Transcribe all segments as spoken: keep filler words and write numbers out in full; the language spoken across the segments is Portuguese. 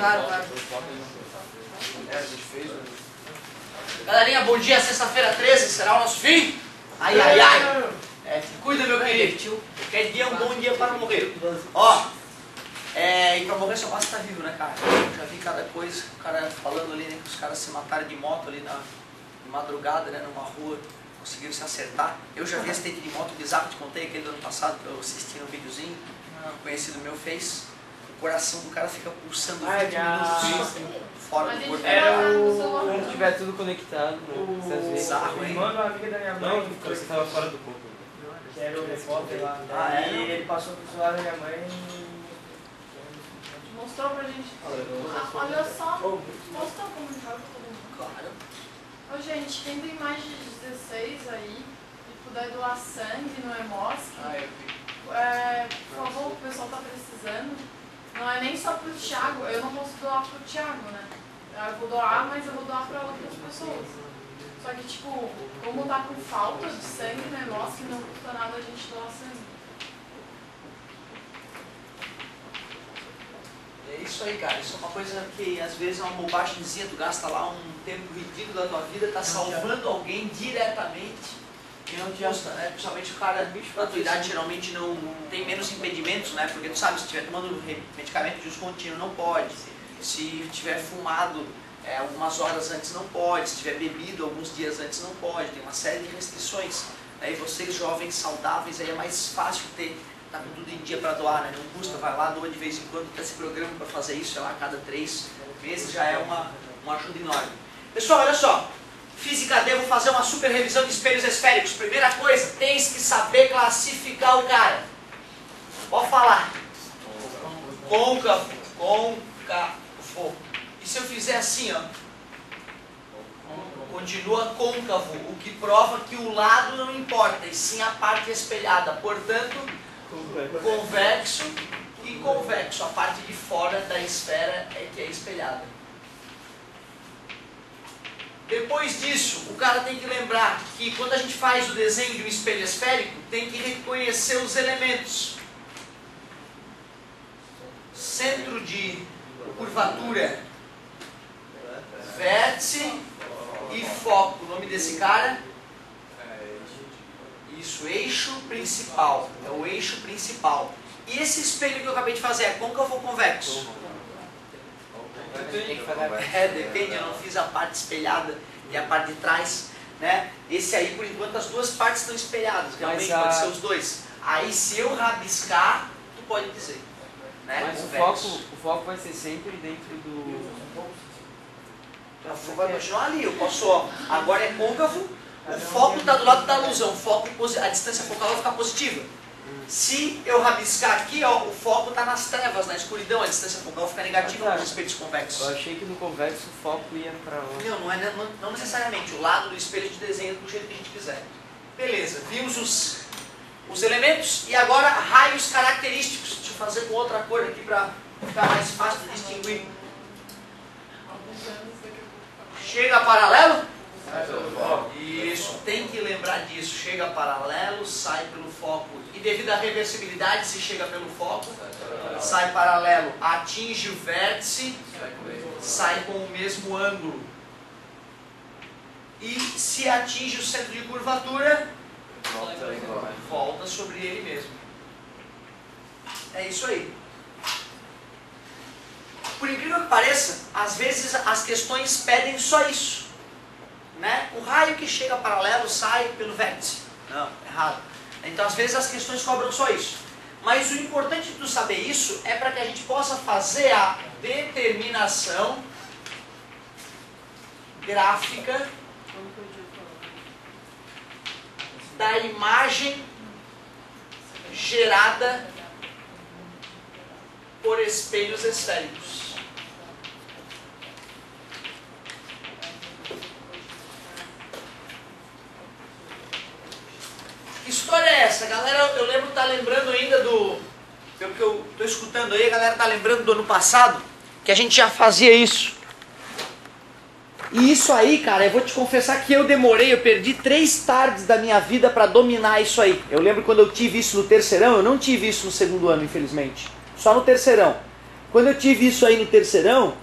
claro, claro. É, a gente fez. Galerinha, bom dia, sexta-feira treze, será o nosso fim? Ai, ai, ai. É, te cuida, meu querido. Qualquer dia é um bom dia para morrer. Ó, é, e para morrer só basta estar vivo, né, cara? Eu já vi cada coisa, o cara falando ali, né, que os caras se mataram de moto ali na, na madrugada, né, numa rua, conseguiram se acertar. Eu já vi acidente de moto bizarro, te contei aquele do ano passado, que eu assisti no videozinho, um conhecido meu fez. O coração do cara fica pulsando Ai, vinte minutos fora do corpo. Era o... quando tiver tudo conectado, né? Bizarro, hein? Mano, uma amiga da minha mãe, Não, você estava fora do corpo. que era o repórter lá. Ah, é? E ele passou pro celular da minha mãe e... Mostrou pra gente. Ah, olha só, mostrou como joga todo mundo. Claro. Ô gente, quem tem mais de dezesseis aí e puder doar sangue no Hemosc, Ah, eu vi. é, por favor, o pessoal tá precisando. Não é nem só pro Thiago, eu não posso doar pro Thiago, né? Eu vou doar, mas eu vou doar pra outras pessoas. Só que, tipo, como tá com falta de sangue no Hemosc, não custa nada a gente doar sangue. É isso aí, cara. Isso é uma coisa que às vezes é uma bobagemzinha, tu gasta lá um tempo ridículo da tua vida, tá salvando alguém diretamente e não custa, né? Principalmente o cara da tua idade geralmente não tem menos impedimentos, né? Porque tu sabe, se estiver tomando medicamento de uso contínuo não pode, se tiver fumado é, algumas horas antes não pode, se tiver bebido alguns dias antes não pode, tem uma série de restrições. Aí vocês jovens saudáveis aí é mais fácil ter, tá com tudo em dia para doar, né? Não custa, vai lá, doa de vez em quando, tá esse programa para fazer isso, sei lá, a cada três meses já é uma, uma ajuda enorme. Pessoal, olha só, Física D, vou fazer uma super revisão de espelhos esféricos. Primeira coisa, tens que saber classificar o cara. Pode falar. Côncavo, côncavo. E se eu fizer assim, ó? Continua côncavo, o que prova que o lado não importa, e sim a parte espelhada. Portanto, convexo e convexo. A parte de fora da esfera é que é espelhada. Depois disso, o cara tem que lembrar que quando a gente faz o desenho de um espelho esférico, tem que reconhecer os elementos. Centro de curvatura, vértice e foco. O nome desse cara? Isso, eixo principal. É o eixo principal. E esse espelho que eu acabei de fazer é côncavo ou convexo? É, depende, eu não fiz a parte espelhada e a parte de trás, né? Esse aí, por enquanto, as duas partes estão espelhadas, realmente a... pode ser os dois. Aí, se eu rabiscar, tu pode dizer, né? Mas o Convexo. foco, o foco vai ser sempre dentro do... O foco vai continuar ali, eu posso, ó, agora é côncavo, o foco está do lado da luz, o foco, a distância focal vai ficar positiva. Se eu rabiscar aqui, ó, o foco está nas trevas, na escuridão, a distância focal fica negativa Ah, nos espelhos convexos. Eu achei que no convexo o foco ia pra lá. Não, não, é, não, não necessariamente. O lado do espelho de desenho do jeito que a gente quiser. Beleza, vimos os, os elementos e agora raios característicos. Deixa eu fazer com outra cor aqui para ficar mais fácil de distinguir. Chega paralelo? Isso, tem que lembrar disso. Chega paralelo, sai pelo foco. E devido à reversibilidade, se chega pelo foco, sai paralelo, atinge o vértice, sai com o mesmo ângulo. E se atinge o centro de curvatura, volta sobre ele mesmo. É isso aí. Por incrível que pareça, às vezes as questões pedem só isso. Né? O raio que chega paralelo sai pelo vértice. Não, errado. Então às vezes as questões cobram só isso. Mas o importante de tu saber isso é para que a gente possa fazer a determinação gráfica da imagem gerada por espelhos esféricos. Que história é essa? Galera, eu lembro que tá lembrando ainda do... Pelo que eu estou escutando aí, a galera tá lembrando do ano passado, que a gente já fazia isso. E isso aí, cara, eu vou te confessar que eu demorei, eu perdi três tardes da minha vida para dominar isso aí. Eu lembro quando eu tive isso no terceirão, eu não tive isso no segundo ano, infelizmente. Só no terceirão. Quando eu tive isso aí no terceirão,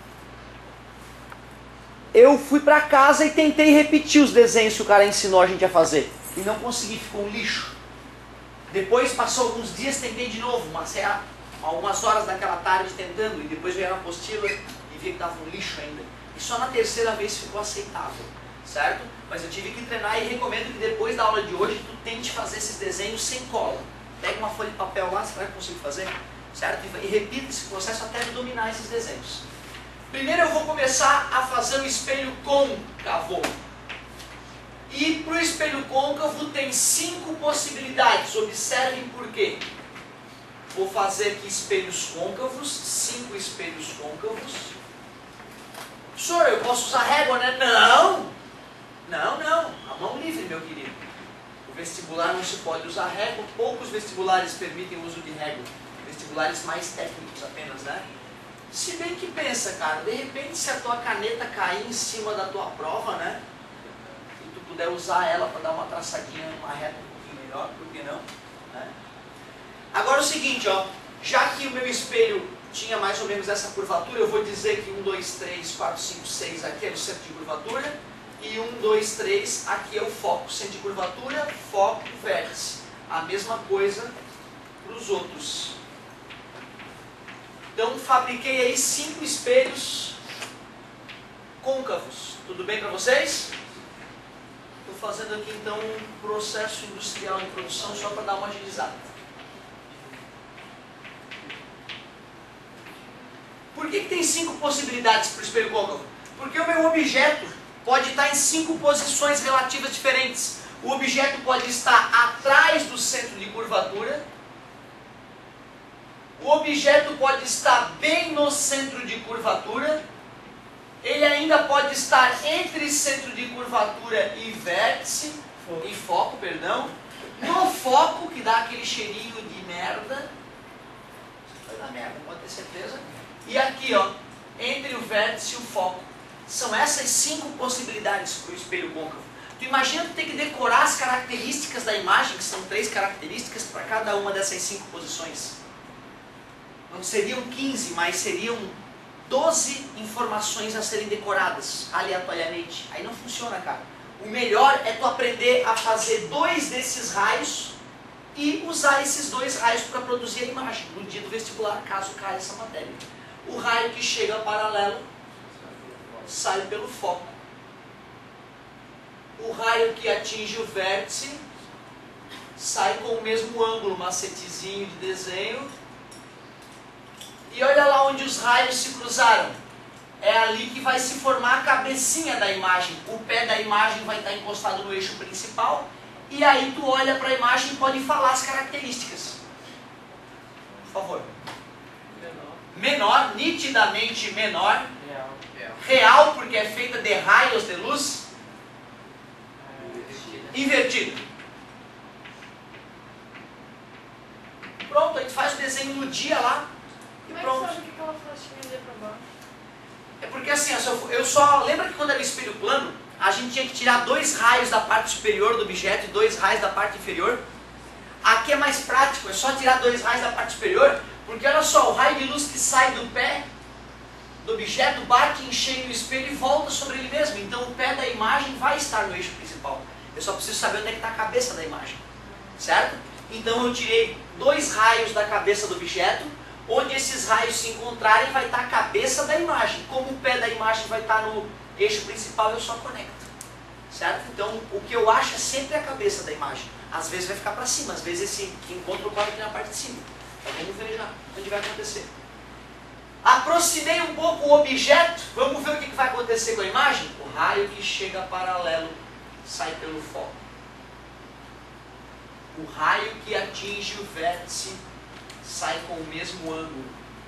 eu fui pra casa e tentei repetir os desenhos que o cara ensinou a gente a fazer. E não consegui, ficou um lixo. Depois, passou alguns dias, tentei de novo, mas é algumas horas daquela tarde tentando, e depois veio a apostila e vi que estava um lixo ainda. E só na terceira vez ficou aceitável, certo? Mas eu tive que treinar e recomendo que depois da aula de hoje tu tente fazer esses desenhos sem cola. Pega uma folha de papel lá, será que eu consigo fazer? Certo? E repita esse processo até dominar esses desenhos. Primeiro eu vou começar a fazer o espelho côncavo. E para o espelho côncavo tem cinco possibilidades. Observem por quê. Vou fazer aqui espelhos côncavos, cinco espelhos côncavos. Professor, eu posso usar régua, né? Não! Não, não. A mão livre, meu querido. O vestibular não se pode usar régua. Poucos vestibulares permitem o uso de régua. Vestibulares mais técnicos apenas, né? Se bem que pensa, cara, de repente se a tua caneta cair em cima da tua prova, né? E tu puder usar ela para dar uma traçadinha numa reta um pouquinho melhor, por que não? Né? Agora o seguinte, ó, já que o meu espelho tinha mais ou menos essa curvatura, eu vou dizer que um, dois, três, quatro, cinco, seis aqui é o centro de curvatura, e um, dois, três aqui é o foco. Centro de curvatura, foco, vértice. A mesma coisa para os outros. Então fabriquei aí cinco espelhos côncavos. Tudo bem para vocês? Estou fazendo aqui então um processo industrial em produção só para dar uma agilizada. Por que que tem cinco possibilidades para o espelho côncavo? Porque o meu objeto pode estar em cinco posições relativas diferentes. O objeto pode estar atrás do centro de curvatura. O objeto pode estar bem no centro de curvatura. Ele ainda pode estar entre centro de curvatura e vértice, foco. e foco, perdão. No foco, que dá aquele cheirinho de merda. Vai dar merda, pode ter certeza. E aqui, ó, entre o vértice e o foco. São essas cinco possibilidades para o espelho côncavo. Tu imagina tu ter que decorar as características da imagem, que são três características para cada uma dessas cinco posições. Não seriam quinze, mas seriam doze informações a serem decoradas aleatoriamente. Aí não funciona, cara. O melhor é tu aprender a fazer dois desses raios e usar esses dois raios para produzir a imagem no dia do vestibular, caso caia essa matéria. O raio que chega paralelo sai pelo foco. O raio que atinge o vértice sai com o mesmo ângulo, macetezinho de desenho. E olha lá onde os raios se cruzaram. É ali que vai se formar a cabecinha da imagem. O pé da imagem vai estar encostado no eixo principal. E aí tu olha para a imagem e pode falar as características. Por favor. Menor, nitidamente menor. Real. Real, porque é feita de raios de luz. Invertido. Pronto, a gente faz o desenho no dia lá. E Como é que pronto. sabe que aquela flechinha ali é pra baixo? É porque assim, eu só... Lembra que quando era o espelho plano, a gente tinha que tirar dois raios da parte superior do objeto e dois raios da parte inferior? Aqui é mais prático, é só tirar dois raios da parte superior, porque olha só, o raio de luz que sai do pé do objeto bate em cheio no espelho e volta sobre ele mesmo. Então o pé da imagem vai estar no eixo principal. Eu só preciso saber onde é que está a cabeça da imagem. Certo? Então eu tirei dois raios da cabeça do objeto. Onde esses raios se encontrarem vai estar a cabeça da imagem. Como o pé da imagem vai estar no eixo principal, eu só conecto. Certo? Então o que eu acho é sempre a cabeça da imagem. Às vezes vai ficar para cima, às vezes esse encontro ocorre aqui na parte de cima. Então vamos ver já onde vai acontecer. Aproximei um pouco o objeto, vamos ver o que vai acontecer com a imagem? O raio que chega paralelo sai pelo foco. O raio que atinge o vértice sai com o mesmo ângulo.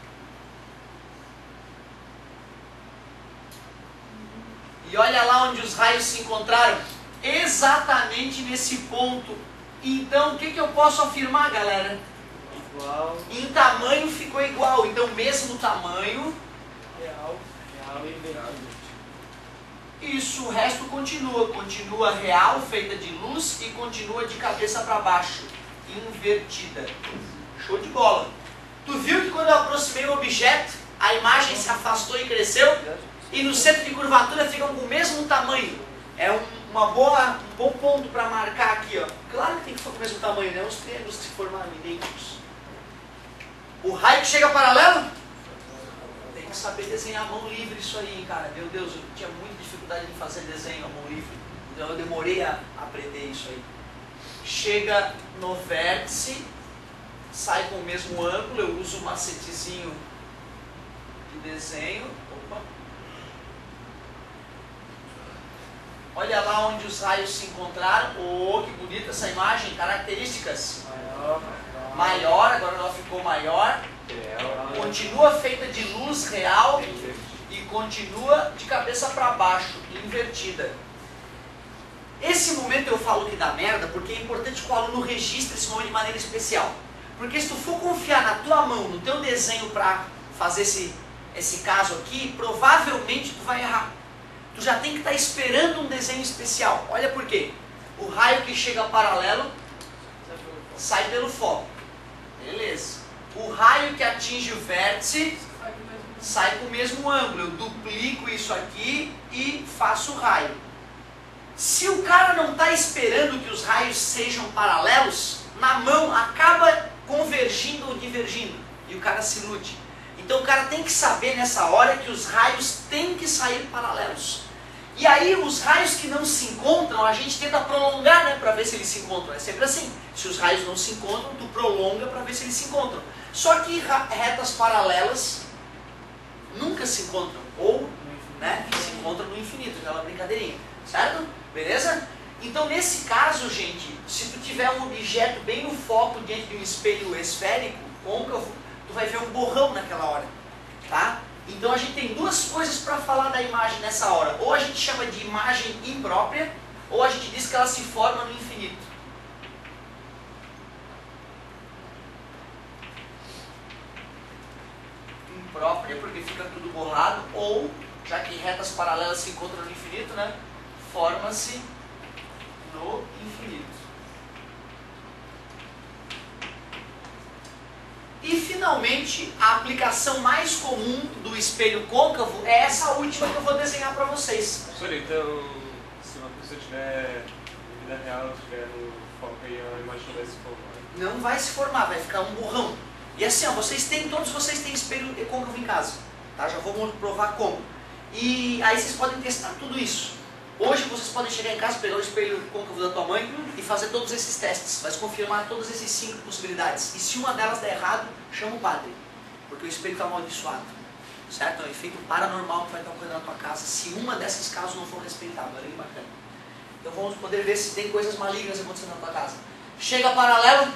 E olha lá onde os raios se encontraram. Exatamente nesse ponto. Então o que, que eu posso afirmar, galera? Igual. Em tamanho ficou igual. Então mesmo tamanho. Real. Real e invertido. Isso, o resto continua. Continua real, feita de luz, e continua de cabeça para baixo. Invertida. Show de bola. Tu viu que quando eu aproximei o objeto, a imagem se afastou e cresceu? E no centro de curvatura ficam com o mesmo tamanho. É um, uma boa, um bom ponto para marcar aqui, ó. Claro que tem que ficar com o mesmo tamanho, né? Os triângulos que se formaram idênticos. O raio que chega paralelo? Tem que saber desenhar a mão livre isso aí, cara. Meu Deus, eu tinha muita dificuldade em fazer desenho a mão livre. Então eu demorei a aprender isso aí. Chega no vértice, sai com o mesmo ângulo, eu uso um macetezinho de desenho. Opa. Olha lá onde os raios se encontraram. Oh, que bonita essa imagem. Características. Maior. Maior, agora ela ficou maior. Continua feita de luz real e continua de cabeça para baixo, invertida. Esse momento eu falo que dá merda porque é importante que o aluno registre esse momento de maneira especial. Porque se tu for confiar na tua mão, no teu desenho para fazer esse, esse caso aqui, provavelmente tu vai errar. Tu já tem que estar esperando um desenho especial. Olha por quê. O raio que chega paralelo sai pelo foco. Beleza. O raio que atinge o vértice sai com o mesmo ângulo. Eu duplico isso aqui e faço o raio. Se o cara não está esperando que os raios sejam paralelos, na mão acaba convergindo ou divergindo. E o cara se ilude. Então o cara tem que saber nessa hora que os raios têm que sair paralelos. E aí os raios que não se encontram, a gente tenta prolongar, né, para ver se eles se encontram. É sempre assim. Se os raios não se encontram, tu prolonga para ver se eles se encontram. Só que retas paralelas nunca se encontram. Ou, né, se encontram no infinito, aquela brincadeirinha. Certo? Beleza? Então nesse caso, gente, se tu tiver um objeto bem no foco diante de um espelho esférico, côncavo, tu vai ver um borrão naquela hora. Tá? Então a gente tem duas coisas para falar da imagem nessa hora. Ou a gente chama de imagem imprópria, ou a gente diz que ela se forma no infinito. Imprópria porque fica tudo borrado, ou, já que retas paralelas se encontram no infinito, né, forma-se no infinito. E finalmente, a aplicação mais comum do espelho côncavo é essa última que eu vou desenhar para vocês. Professor, então, se uma pessoa tiver em vida real, tiver no foco aí, a imagem não vai se formar? Não vai se formar, vai ficar um borrão. E assim, ó, vocês têm, todos vocês têm espelho côncavo em casa. Tá? Já vou provar como. E aí vocês podem testar tudo isso. Hoje vocês podem chegar em casa, pegar o espelho côncavo da tua mãe e fazer todos esses testes. Vai confirmar todas essas cinco possibilidades. E se uma delas der errado, chama o padre. Porque o espelho está amaldiçoado. Certo? É um efeito paranormal que vai estar ocorrendo na tua casa se uma dessas causas não for respeitada. Olha que bacana. Então vamos poder ver se tem coisas malignas acontecendo na tua casa. Chega paralelo.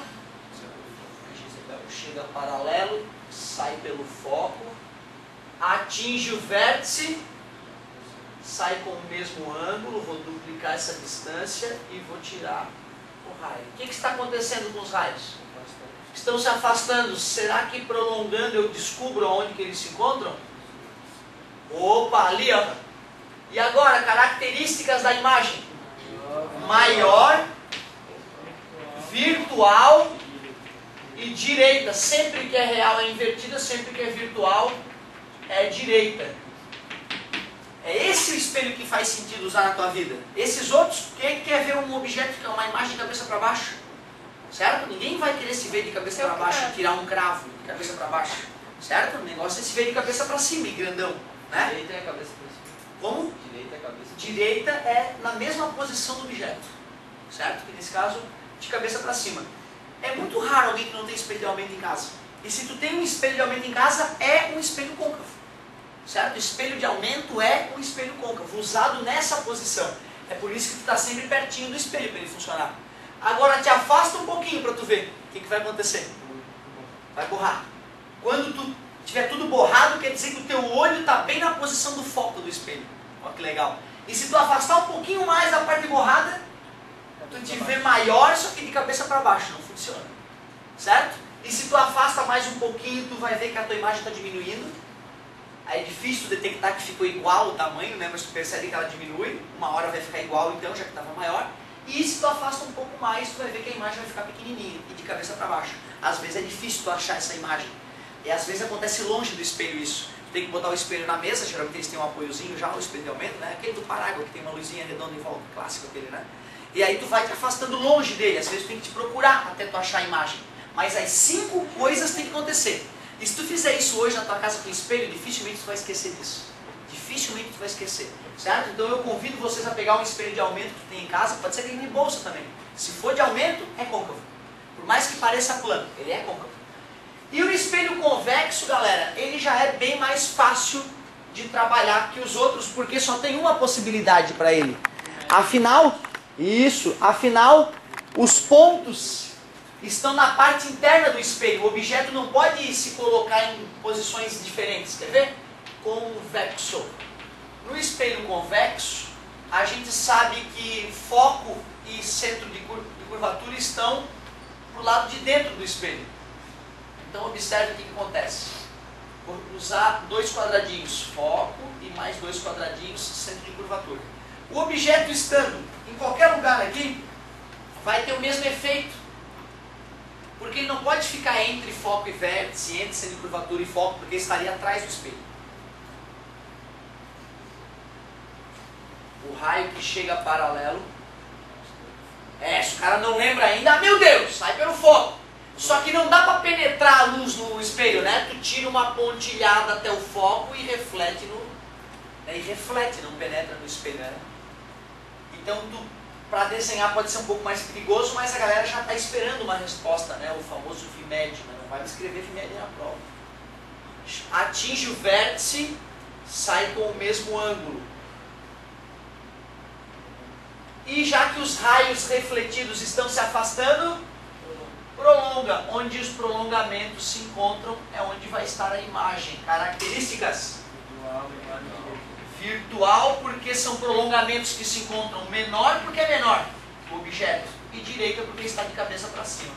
Chega paralelo, sai pelo foco, atinge o vértice, sai com o mesmo ângulo, vou duplicar essa distância e vou tirar o raio. O que, que está acontecendo com os raios? Estão se afastando. Será que prolongando eu descubro onde que eles se encontram? Opa, ali ó. E agora, características da imagem. Maior, virtual e direita. Sempre que é real é invertida, sempre que é virtual é direita. É esse o espelho que faz sentido usar na tua vida. Esses outros, quem quer ver um objeto que é uma imagem de cabeça para baixo? Certo? Ninguém vai querer se ver de cabeça para baixo e tirar um cravo de cabeça para baixo. Certo? O negócio é se ver de cabeça para cima e grandão. Né? Direita é a cabeça para cima. Como? Direita é a cabeça. Direita é na mesma posição do objeto. Certo? Que nesse caso, de cabeça para cima. É muito raro alguém que não tem espelho de aumento em casa. E se tu tem um espelho de aumento em casa, é um espelho côncavo. Certo? O espelho de aumento é um espelho côncavo, usado nessa posição. É por isso que tu está sempre pertinho do espelho para ele funcionar. Agora te afasta um pouquinho para tu ver o que, que vai acontecer. Vai borrar. Quando tu tiver tudo borrado, quer dizer que o teu olho está bem na posição do foco do espelho. Olha que legal. E se tu afastar um pouquinho mais da parte borrada, tu te vê maior, só que de cabeça para baixo. Não funciona. Certo? E se tu afasta mais um pouquinho, tu vai ver que a tua imagem está diminuindo. Aí é difícil detectar que ficou igual o tamanho, né? Mas tu percebe que ela diminui. Uma hora vai ficar igual então, já que estava maior. E se tu afasta um pouco mais, tu vai ver que a imagem vai ficar pequenininha e de cabeça para baixo. Às vezes é difícil tu achar essa imagem. E às vezes acontece longe do espelho isso. Tem que botar o espelho na mesa, geralmente eles têm um apoiozinho já, o espelho de aumento, né? Aquele do Parágua, que tem uma luzinha redonda em volta, clássico aquele, né? E aí tu vai te afastando longe dele, às vezes tu tem que te procurar até tu achar a imagem. Mas as cinco coisas tem que acontecer. E se tu fizer isso hoje na tua casa com espelho, dificilmente tu vai esquecer disso. Dificilmente tu vai esquecer, certo? Então eu convido vocês a pegar um espelho de aumento que tem em casa, pode ser que tem em bolsa também. Se for de aumento, é côncavo. Por mais que pareça plano, ele é côncavo. E o espelho convexo, galera, ele já é bem mais fácil de trabalhar que os outros, porque só tem uma possibilidade para ele. Afinal, isso, afinal, os pontos estão na parte interna do espelho. O objeto não pode se colocar em posições diferentes, quer ver? Convexo. No espelho convexo, a gente sabe que foco e centro de curvatura estão pro lado de dentro do espelho. Então observe o que, que acontece. Vou usar dois quadradinhos, foco e mais dois quadradinhos, centro de curvatura. O objeto estando em qualquer lugar aqui, vai ter o mesmo efeito. Porque ele não pode ficar entre foco e vértice, entre centro de curvatura e foco, porque estaria atrás do espelho. O raio que chega paralelo. É, se o cara não lembra ainda, ah, meu Deus, sai pelo foco. Só que não dá para penetrar a luz no espelho, né? Tu tira uma pontilhada até o foco e reflete no... Né? E reflete, não penetra no espelho, né? Então, para desenhar pode ser um pouco mais perigoso, mas a galera já está esperando uma resposta, né? O famoso VMED, mas não vai me escrever VMED na prova. Atinge o vértice, sai com o mesmo ângulo. E já que os raios refletidos estão se afastando, prolonga. Onde os prolongamentos se encontram é onde vai estar a imagem. Características. Virtual, porque são prolongamentos que se encontram menor porque é menor o objeto. E direita porque está de cabeça para cima.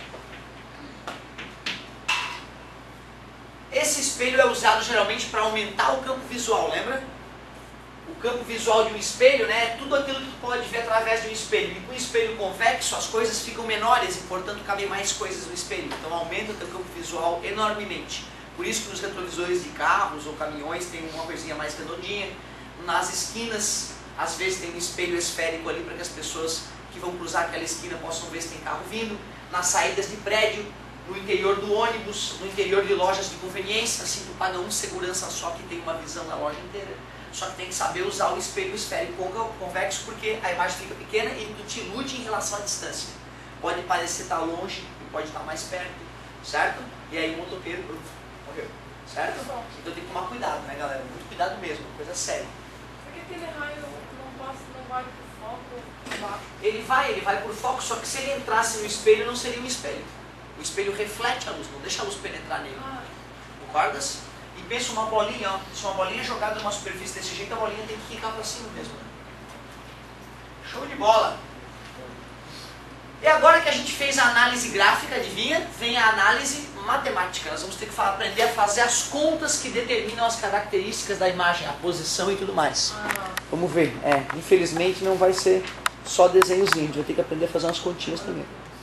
Esse espelho é usado geralmente para aumentar o campo visual, lembra? O campo visual de um espelho, né, é tudo aquilo que tu pode ver através de um espelho. E com o espelho convexo as coisas ficam menores e portanto cabem mais coisas no espelho. Então aumenta o teu campo visual enormemente. Por isso que nos retrovisores de carros ou caminhões tem uma coisinha mais redondinha. Nas esquinas, às vezes tem um espelho esférico ali para que as pessoas que vão cruzar aquela esquina possam ver se tem carro vindo. Nas saídas de prédio, no interior do ônibus, no interior de lojas de conveniência, assim tu paga um segurança só que tem uma visão da loja inteira. Só que tem que saber usar o espelho esférico convexo porque a imagem fica pequena e tu te ilude em relação à distância. Pode parecer estar longe e pode estar mais perto, certo? E aí o motoqueiro morreu, certo? Então tem que tomar cuidado, né, galera? Muito cuidado mesmo, coisa séria. Porque aquele raio não, passa, não vai pro foco por baixo. Ele vai, ele vai por foco, só que se ele entrasse no espelho não seria um espelho. O espelho reflete a luz, não deixa a luz penetrar nele. Ah. Concordas? E pensa uma bolinha, ó, se uma bolinha jogada numa superfície desse jeito, a bolinha tem que ficar para cima mesmo. Né? Show de bola! E agora que a gente fez a análise gráfica, adivinha? Vem a análise matemática. Nós vamos ter que aprender a fazer as contas que determinam as características da imagem, a posição e tudo mais. Ah. Vamos ver. É, infelizmente não vai ser só desenhozinho, a gente vai ter que aprender a fazer umas continhas também.